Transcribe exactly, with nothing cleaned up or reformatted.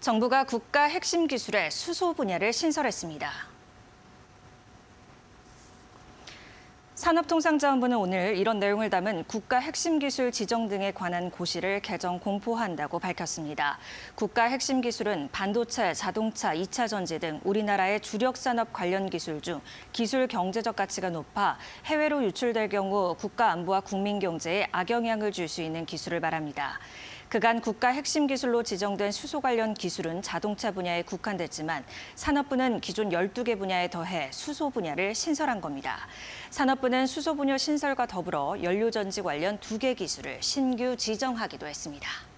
정부가 국가 핵심 기술의 수소 분야를 신설했습니다. 산업통상자원부는 오늘 이런 내용을 담은 국가 핵심 기술 지정 등에 관한 고시를 개정 공포한다고 밝혔습니다. 국가 핵심 기술은 반도체, 자동차, 이 차 전지 등 우리나라의 주력 산업 관련 기술 중 기술 경제적 가치가 높아 해외로 유출될 경우 국가 안보와 국민 경제에 악영향을 줄 수 있는 기술을 말합니다. 그간 국가 핵심 기술로 지정된 수소 관련 기술은 자동차 분야에 국한됐지만 산업부는 기존 열두 개 분야에 더해 수소 분야를 신설한 겁니다. 산업부는 수소 분야 신설과 더불어 연료전지 관련 두 개 기술을 신규 지정하기도 했습니다.